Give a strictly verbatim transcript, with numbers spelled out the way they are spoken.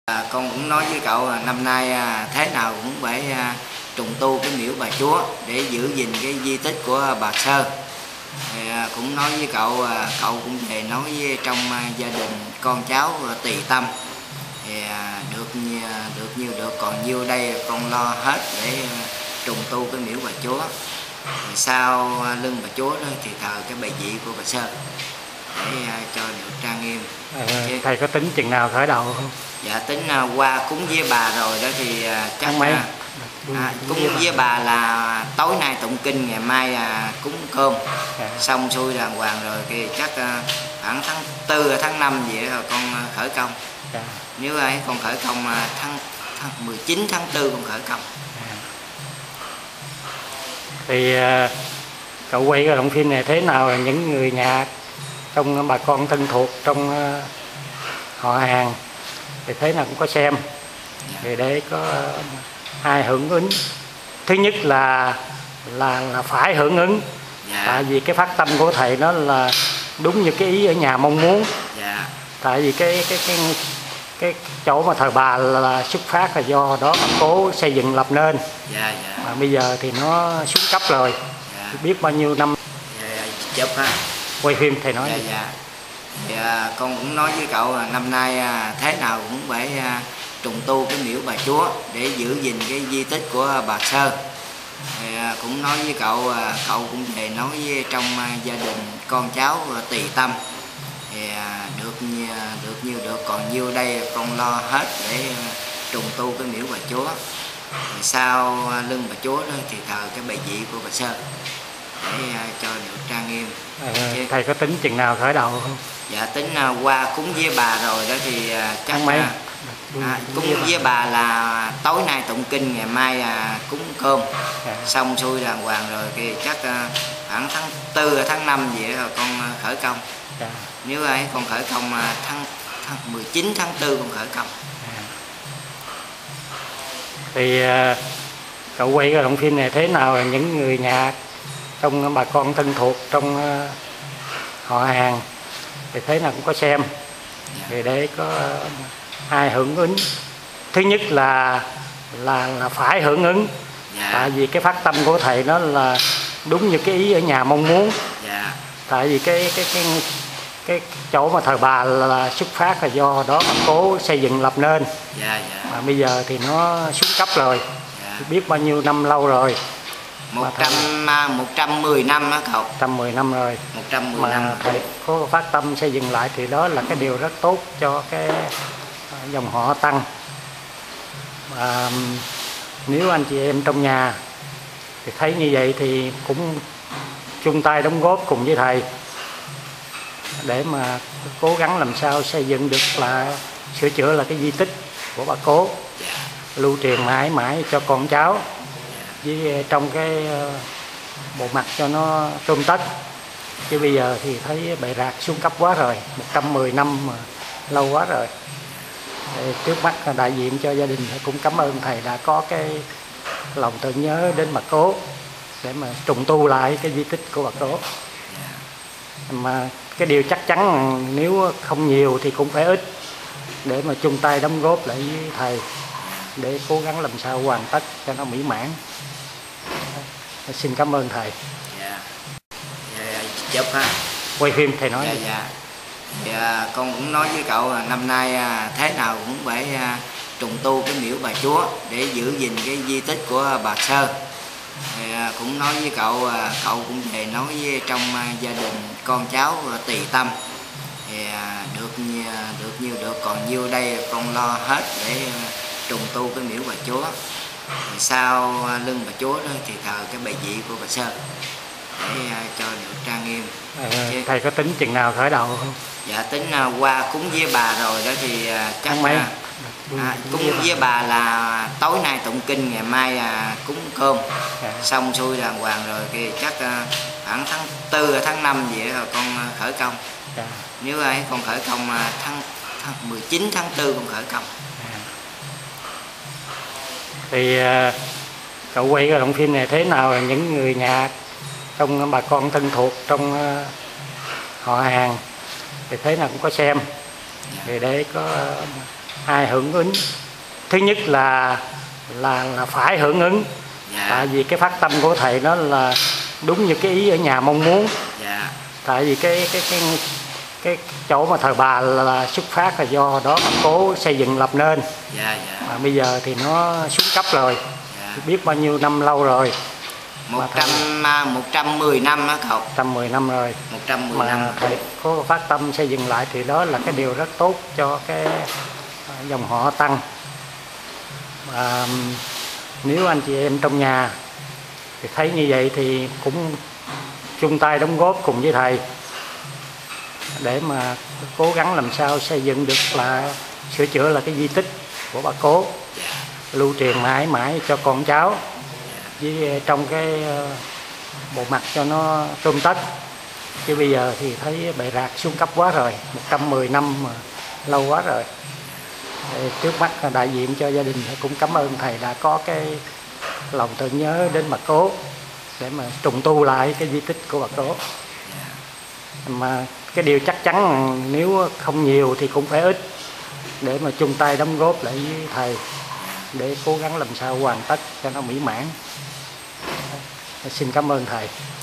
À, con cũng nói với cậu năm nay à, thế nào cũng phải à, trùng tu cái miễu bà Chúa để giữ gìn cái di tích của bà Sơ. Thì, à, cũng nói với cậu à, cậu cũng về nói với trong à, gia đình con cháu à, tùy tâm thì à, được được nhiêu được, còn nhiêu đây con lo hết để à, trùng tu cái miễu bà Chúa. Rồi sau à, lưng bà Chúa đó thì thờ cái bài vị của bà Sơ để à, cho được trang nghiêm. À, thầy có tính chừng nào khởi đầu không? Dạ tính uh, qua cúng với bà rồi đó thì uh, chắc mấy? Uh, à, cúng với, với bà là tối nay tụng kinh, ngày mai uh, cúng cơm, à. Xong xuôi đàng hoàng rồi thì chắc uh, khoảng tháng tư tháng năm vậy rồi con uh, khởi công, à. Nếu ấy con khởi công uh, tháng, tháng mười chín tháng tư con khởi công, à. Thì uh, cậu quay cái đoạn phim này thế nào là những người nhà trong bà con thân thuộc trong uh, họ hàng thì thế nào cũng có xem, thì để có uh, hai hưởng ứng. Thứ nhất là là là phải hưởng ứng, dạ. Tại vì cái phát tâm của thầy nó là đúng như cái ý ở nhà mong muốn, dạ. Tại vì cái cái cái cái chỗ mà thờ bà là, là xuất phát là do đó bà cố xây dựng lập nên, dạ, dạ. Mà bây giờ thì nó xuống cấp rồi, dạ. Biết bao nhiêu năm, dạ, chụp ha, quay phim thầy nói, dạ, dạ. Thì, à, con cũng nói với cậu là năm nay à, thế nào cũng phải à, trùng tu cái miễu bà Chúa để giữ gìn cái di tích của bà Sơ. Thì, à, cũng nói với cậu à, cậu cũng về nói với trong à, gia đình con cháu à, tùy tâm thì à, được được nhiêu được, còn nhiêu đây con lo hết để à, trùng tu cái miễu bà Chúa. Rồi sau à, lưng bà Chúa đó thì thờ cái bài vị của bà Sơ để à, cho được trang nghiêm. À, thầy có tính chừng nào khởi đầu không? Dạ tính uh, qua cúng với bà rồi đó thì uh, chắc mấy? Uh, à, cúng với, với bà là tối nay tụng kinh, ngày mai uh, cúng cơm, à. Xong xuôi đàng hoàng rồi thì chắc uh, khoảng tháng tư tháng năm vậy rồi con uh, khởi công, à. Nếu ấy con khởi công uh, tháng, tháng mười chín tháng tư con khởi công, à. Thì uh, cậu quay cái đoạn phim này thế nào là những người nhà trong bà con thân thuộc trong uh, họ hàng thì thế nào cũng có xem, thì để có uh, hai hưởng ứng. Thứ nhất là là là phải hưởng ứng, dạ. Tại vì cái phát tâm của thầy nó là đúng như cái ý ở nhà mong muốn, dạ. Tại vì cái cái cái cái chỗ mà thờ bà là, là xuất phát là do đó bà cố xây dựng lập nên, dạ, dạ. Mà bây giờ thì nó xuống cấp rồi, dạ. Biết bao nhiêu năm lâu rồi, một trăm một trăm mười năm đó cậu, một trăm mười năm rồi, một trăm mười mà năm thầy có phát tâm xây dựng lại thì đó là cái điều rất tốt cho cái dòng họ Tăng. Và nếu anh chị em trong nhà thì thấy như vậy thì cũng chung tay đóng góp cùng với thầy để mà cố gắng làm sao xây dựng được là sửa chữa là cái di tích của bà cố, lưu truyền mãi mãi cho con cháu, với trong cái bộ mặt cho nó tươm tất. Chứ bây giờ thì thấy bệ rạc xuống cấp quá rồi, một trăm mười năm mà lâu quá rồi. Thì trước mắt đại diện cho gia đình cũng cảm ơn thầy đã có cái lòng tưởng nhớ đến bà cố để mà trùng tu lại cái di tích của bà cố. Mà cái điều chắc chắn là nếu không nhiều thì cũng phải ít để mà chung tay đóng góp lại với thầy để cố gắng làm sao hoàn tất cho nó mỹ mãn. Xin cảm ơn thầy. Dạ. Dạ, chụp ha, quay phim thầy nói. Dạ, dạ. Dạ, con cũng nói với cậu là năm nay thế nào cũng phải trùng tu cái miễu bà Chúa để giữ gìn cái di tích của bà Sơ. Thì cũng nói với cậu, cậu cũng về nói với trong gia đình con cháu tùy tâm thì được được nhiêu được, còn nhiêu đây con lo hết để trùng tu cái miễu bà Chúa. Rồi sau lưng bà Chúa đó thì thờ cái bài vị của bà Sơ để cho được trang nghiêm. À, thầy có tính chừng nào khởi đầu không? Dạ tính qua cúng với bà rồi đó thì chắc mấy? À, cúng với bà là tối nay tụng kinh, ngày mai cúng cơm, à. Xong xuôi đàng hoàng rồi thì chắc khoảng tháng tư tháng năm vậy rồi con khởi công, à. Nếu ấy con khởi công tháng, tháng mười chín tháng tư con khởi công, à. Thì uh, cậu quay cái đoạn phim này thế nào là những người nhà trong bà con thân thuộc trong uh, họ hàng thì thế nào cũng có xem, thì để có uh, ai hưởng ứng. Thứ nhất là là là phải hưởng ứng. Dạ. Tại vì cái phát tâm của thầy đó là đúng như cái ý ở nhà mong muốn. Dạ. Tại vì cái cái cái cái chỗ mà thờ bà là, là xuất phát là do đó mà cố xây dựng lập nên. Dạ. Dạ. Mà bây giờ thì nó xuống cấp rồi. Dạ. Biết bao nhiêu năm lâu rồi. một trăm một trăm mười năm á cậu. một trăm mười năm rồi. một trăm mười mà năm. thầy có phát tâm xây dựng lại thì đó là cái điều rất tốt cho cái dòng họ Tăng. Và nếu anh chị em trong nhà thì thấy như vậy thì cũng chung tay đóng góp cùng với thầy để mà cố gắng làm sao xây dựng được là sửa chữa là cái di tích của bà cố, lưu truyền mãi mãi cho con cháu, với trong cái bộ mặt cho nó tươm tất. Chứ bây giờ thì thấy bệ rạc xuống cấp quá rồi, một trăm mười năm mà lâu quá rồi. Trước mắt đại diện cho gia đình cũng cảm ơn thầy đã có cái lòng tưởng nhớ đến bà cố để mà trùng tu lại cái di tích của bà cố. Mà cái điều chắc chắn nếu không nhiều thì cũng phải ít để mà chung tay đóng góp lại với thầy để cố gắng làm sao hoàn tất cho nó mỹ mãn. Xin cảm ơn thầy.